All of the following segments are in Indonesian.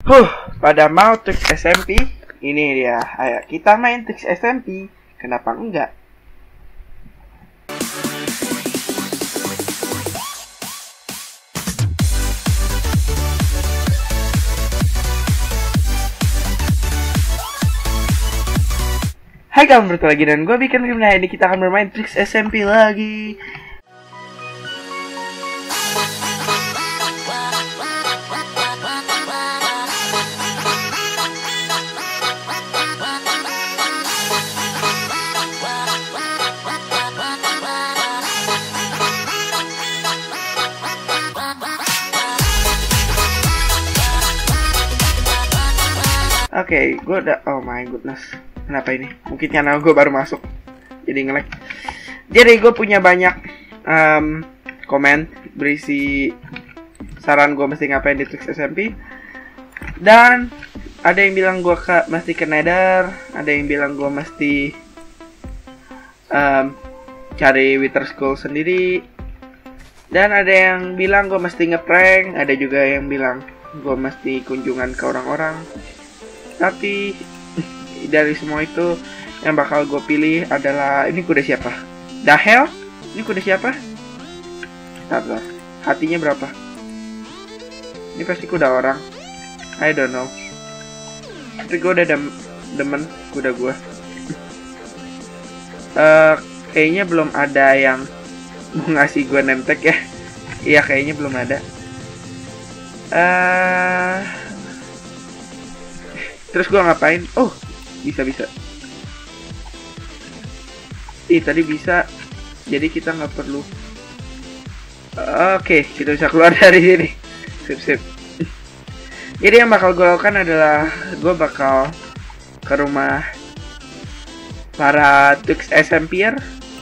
Pada mau Trix SMP? Ini dia. Ayo kita main Trix SMP. Kenapa enggak? Hai kawan, bertemu lagi dan gue bikin game. Nah, ini kita akan bermain Trix SMP lagi. Oke, gue udah, oh my goodness, kenapa ini? Mungkin karena gue baru masuk, jadi nge-lag. Jadi gue punya banyak komen berisi saran gue mesti ngapain di Trix SMP. Dan ada yang bilang gue mesti ke Nether, ada yang bilang gue mesti cari Wither Skull sendiri, dan ada yang bilang gue mesti ngeprank, ada juga yang bilang gue mesti kunjungan ke orang-orang. Tapi dari semua itu yang bakal gue pilih adalah ini kuda siapa? The hell? Ini kuda siapa? Bentar, hatinya berapa? Ini pasti kuda orang. I don't know. Tapi gue udah demen kuda gue. Kayaknya belum ada yang mau ngasih gue name tag ya. Iya, kayaknya belum ada. Terus gue ngapain? Oh, bisa. Ih, tadi bisa. Jadi kita nggak perlu. Oke, kita bisa keluar dari sini. Sip. Jadi yang bakal gue lakukan adalah gue bakal ke rumah para Trix SMP-er.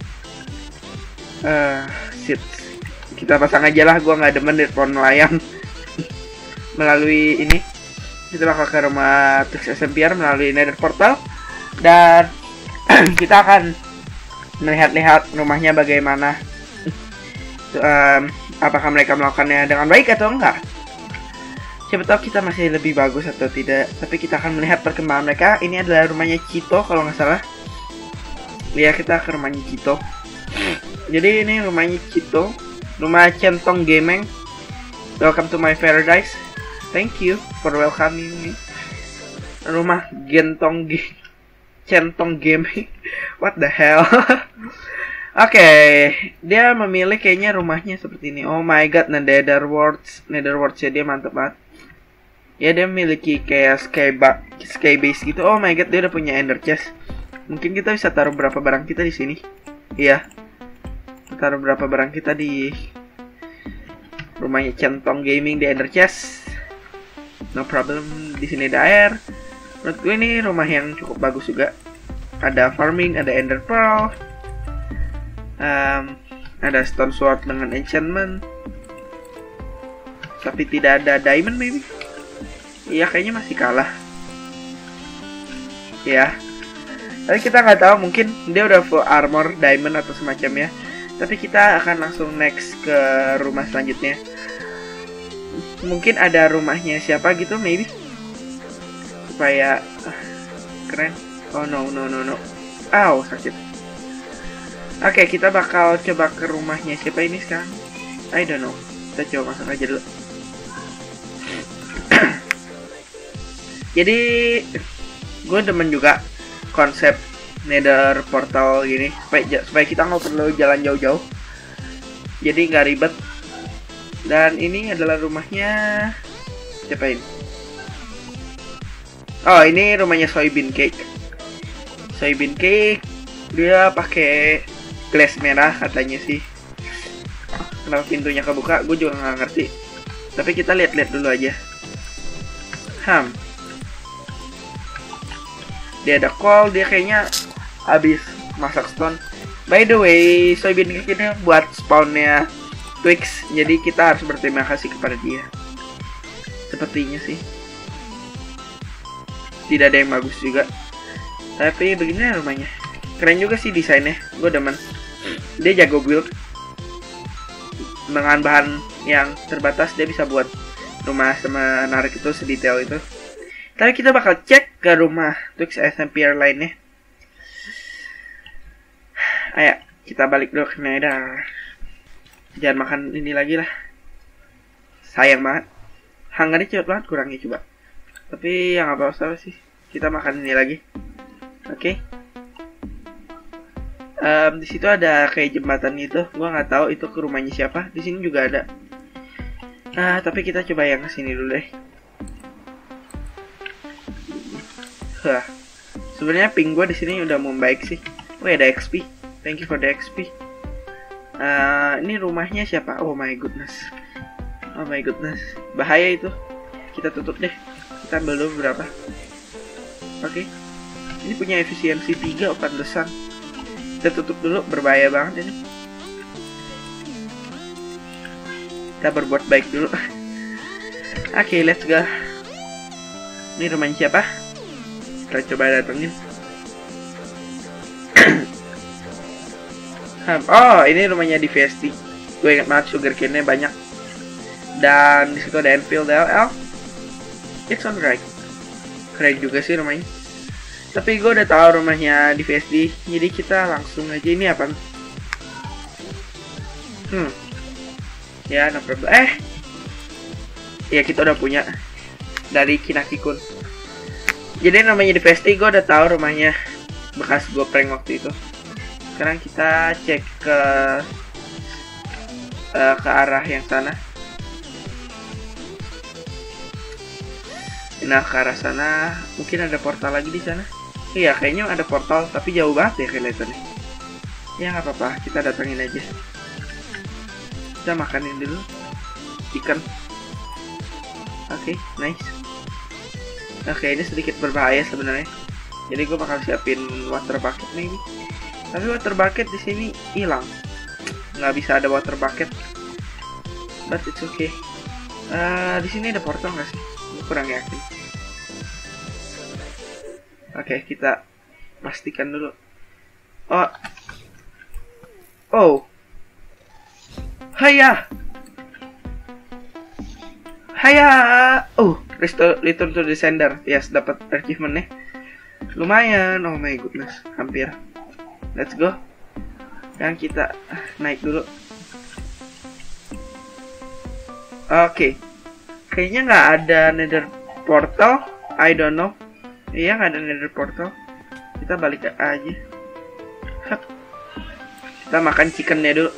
Kita pasang aja lah. Gue nggak demen telepon melayang melalui ini. Kita bakal ke rumah Trix SMP-er melalui Nether Portal. Dan kita akan melihat-lihat rumahnya bagaimana. Apakah mereka melakukannya dengan baik atau enggak. Siapa tahu kita masih lebih bagus atau tidak. Tapi kita akan melihat perkembangan mereka. Ini adalah rumahnya Cito kalau nggak salah. Ya, kita ke rumahnya Cito. Jadi ini rumahnya Cito, rumah Centong Gaming. Welcome to my paradise. Thank you for welcoming me. Rumah Centong Gaming. What the hell? Oke, dia memilih kayaknya rumahnya seperti ini. Oh my god, Nether Worlds ya, dia mantep banget. Ya, dia memiliki kayak sky base gitu. Oh my god, dia udah punya ender chest. Mungkin kita bisa taruh berapa barang kita di sini. Iya. Taruh berapa barang kita di rumahnya Centong Gaming di ender chest. No problem. Di sini ada air. Menurut gue ini rumah yang cukup bagus juga. Ada farming, ada ender pearl, ada stone sword dengan enchantment. Tapi tidak ada diamond maybe. Iya, kayaknya masih kalah. Ya. Tapi kita nggak tahu, mungkin dia udah full armor, diamond atau semacamnya. Tapi kita akan langsung next ke rumah selanjutnya. Mungkin ada rumahnya siapa gitu maybe. Supaya keren. Oh no. Aw, sakit. Oke, kita bakal coba ke rumahnya siapa ini sekarang. I don't know. Kita coba masuk aja dulu. Jadi gue demen juga konsep Nether Portal gini, supaya kita nggak perlu jalan jauh-jauh. Jadi nggak ribet. Dan ini adalah rumahnya siapa ini? Oh, ini rumahnya Soybean Cake. Dia pakai glass merah katanya sih. Kenapa pintunya kebuka? Gue juga nggak ngerti. Tapi kita lihat-lihat dulu aja. Dia ada coal. Dia kayaknya habis masak stone. By the way, Soybean Cake ini buat spawnnya Twix. Jadi kita harus berterima kasih kepada dia. Sepertinya sih. Tidak ada yang bagus juga. Tapi begini rumahnya. Keren juga sih desainnya. Gue demen. Dia jago build. Dengan bahan yang terbatas dia bisa buat rumah sama Narik itu sedetail itu. Tapi kita bakal cek ke rumah Twix SMP lainnya. Ayo kita balik dulu ke Nether. Jangan makan ini lagi lah, sayang banget. Hangarnya cepet banget kurangnya coba. Tapi yang apa salah sih, kita makan ini lagi. Oke. Di situ ada kayak jembatan gitu. Gua nggak tahu itu ke rumahnya siapa. Di sini juga ada. Tapi kita coba yang kesini dulu deh. Sebenarnya ping gue di sini udah membaik sih. Oh ada XP. Thank you for the XP. Ini rumahnya siapa? Oh my goodness. Oh my goodness. Bahaya itu. Kita tutup deh. Kita ambil dulu berapa. Oke. Ini punya efisiensi 3 pantesan. Kita tutup dulu, berbahaya banget ini. Kita berbuat baik dulu. Oke, let's go. Ini rumahnya siapa? Kita coba datengin. Oh, ini rumahnya di VST. Gue ingat banget sugarcane-nya banyak. Dan disitu ada Enfield LL. It's alright. Keren juga sih rumahnya. Tapi gue udah tahu rumahnya di VSD, jadi kita langsung aja. Ini apa? Ya, no problem. Ya kita udah punya dari Kinaki-kun. Jadi namanya di VSD, gue udah tahu rumahnya bekas gue prank waktu itu. Sekarang kita cek ke arah yang sana. Nah, ke arah sana mungkin ada portal lagi di sana. Iya, kayaknya ada portal, tapi jauh banget ya kelihatannya. Ya nggak apa-apa, kita datangin aja. Kita makanin dulu ikan. Oke, nice. Oke, ini sedikit berbahaya sebenarnya. Jadi gue bakal siapin water bucket nih. Tapi water bucket di sini hilang. Nggak bisa ada water bucket. But it's okay. Di sini ada portal nggak sih? Gue kurang yakin. Oke, kita pastikan dulu. Oh. Haya. Return to the sender. Yes, dapat achievement nih. Lumayan. Oh my goodness, hampir. Let's go. Dan kita naik dulu. Oke. Kayaknya nggak ada nether portal. I don't know. Iya, nggak ada nether portal. Kita balik aja. Kita makan chickennya dulu.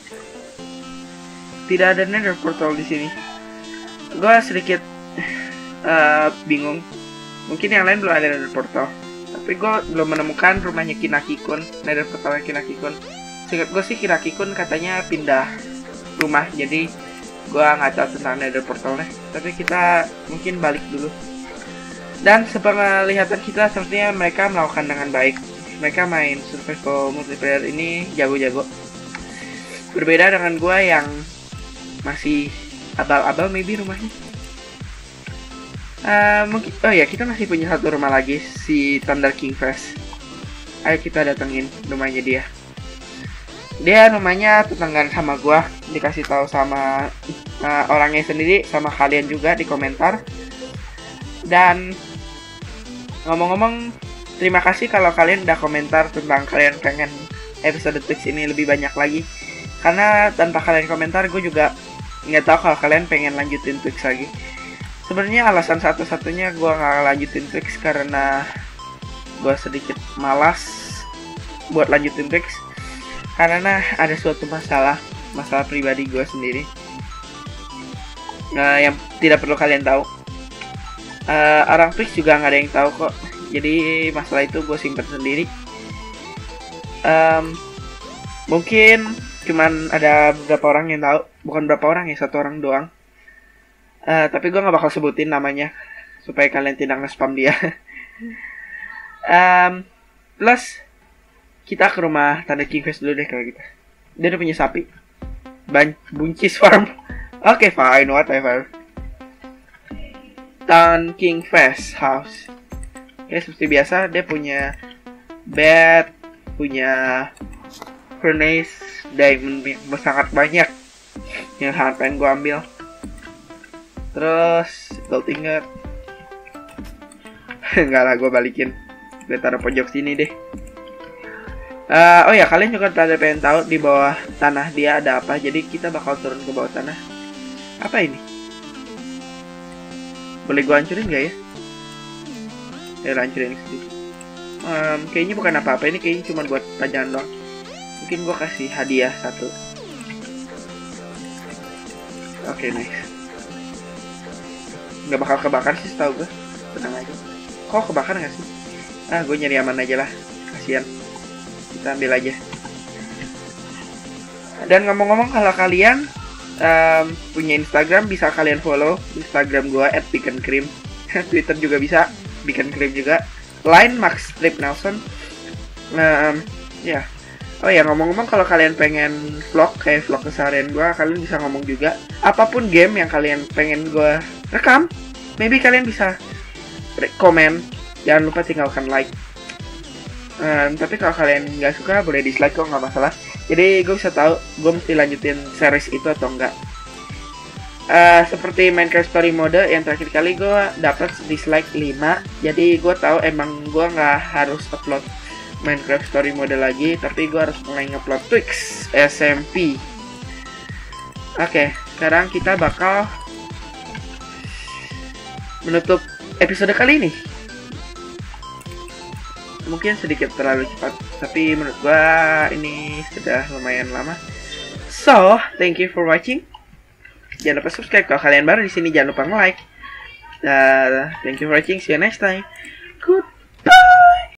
Tidak ada nether portal di sini. Gue sedikit bingung. Mungkin yang lain belum ada nether portal. Tapi gue belum menemukan rumahnya Kinaki-kun, nether portalnya Kinaki-kun. Seingat gue sih Kinaki-kun katanya pindah rumah. Jadi gue nggak tahu tentang nether portalnya. Tapi kita mungkin balik dulu. Dan sepenglihatan kita sepertinya mereka melakukan dengan baik. Mereka main survival multiplayer ini jago-jago. Berbeda dengan gue yang masih abal-abal maybe rumahnya. Mungkin, oh ya, kita masih punya satu rumah lagi, si Thunder King Fest. Ayo kita datengin rumahnya dia. Dia rumahnya tetanggaan sama gue. Dikasih tahu sama orangnya sendiri, sama kalian juga di komentar. Dan ngomong-ngomong, terima kasih kalau kalian udah komentar tentang kalian pengen episode Twix ini lebih banyak lagi. Karena tanpa kalian komentar, gue juga nggak tahu kalau kalian pengen lanjutin Twix lagi. Sebenarnya alasan satu-satunya gue nggak lanjutin Twix karena gue sedikit malas buat lanjutin Twix. Karena ada suatu masalah pribadi gue sendiri. Yang tidak perlu kalian tahu. Orang Twix juga nggak ada yang tahu kok. Jadi masalah itu gue simpen sendiri. Mungkin cuman ada beberapa orang yang tahu. Bukan beberapa orang ya, satu orang doang. Tapi gue nggak bakal sebutin namanya supaya kalian tidak nge-spam dia. Plus kita ke rumah Thunder King Fest dulu deh kalau gitu. Dia udah punya sapi. Buncis farm. Oke, fine, whatever. Thunder King Fest house. Oke, seperti biasa dia punya bed, punya furnace, diamond yang sangat banyak yang sangat pengen gue ambil. Terus gold ingot. Enggak lah, gue balikin. Gue taruh pojok sini deh. Oh ya, kalian juga pada pengen tahu di bawah tanah dia ada apa. Jadi kita bakal turun ke bawah tanah. Apa ini? Boleh gue hancurin gak ya? Hancurin sedikit. Kayaknya bukan apa-apa. Ini kayaknya cuma buat pajangan doang. Mungkin gue kasih hadiah satu. Oke, nice. Gak bakal kebakar sih setahu gue. Tenang aja. Kok kebakar gak sih? Gue nyari aman aja lah. Kasian. Kita ambil aja. Dan ngomong-ngomong, kalau kalian punya Instagram, bisa kalian follow Instagram gue @beaconcream. Twitter juga bisa, beaconcream juga. Line Max Trip Nelson. Ya. Oh ya, ngomong-ngomong, kalau kalian pengen vlog kayak vlog keseharian gue, kalian bisa ngomong juga. Apapun game yang kalian pengen gue rekam, maybe kalian bisa komen. Jangan lupa tinggalkan like. Tapi kalau kalian nggak suka, boleh dislike kok, nggak masalah. Jadi gue bisa tahu gue mesti lanjutin series itu atau enggak. Seperti Minecraft Story Mode yang terakhir kali gue dapat dislike 5. Jadi gue tahu emang gue nggak harus upload Minecraft Story Mode lagi, tapi gue harus mulai ngupload Twix SMP. Oke, sekarang kita bakal menutup episode kali ini. Mungkin sedikit terlalu cepat, tapi menurut gua ini sudah lumayan lama. So, thank you for watching. Jangan lupa subscribe kalau kalian baru di sini. Jangan lupa nge-like. Thank you for watching. See you next time. Good.